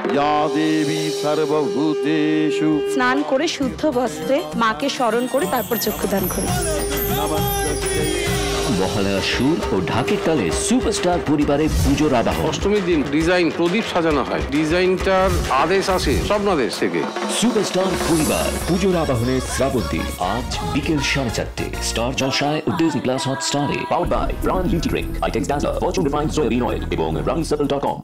या देवी सर्वभूतेषु। স্নান করে শুদ্ধ বস্ত্রে মাকে স্মরণ করে তারপর চক্ষুদান করি। মহালয়ার সুর ও ঢাকের তালে সুপারস্টার পরিবারে পুজোর আবাহন। অষ্টমীর দিন ডিজাইন প্রদীপ সাজানো হয়, ডিজাইনটার আদেশ আসে স্বপ্নাদেশ থেকে। সুপারস্টার পরিবার পুজোর আবাহনে শ্রাবন্তী আজ বিকেল 4:30 স্টার জলসায় ও ডিজনি প্লাস হটস্টারে। Powered by brown beauty drink, Itex dancer, Fortune refined soybean oil এবং runningscircle.com।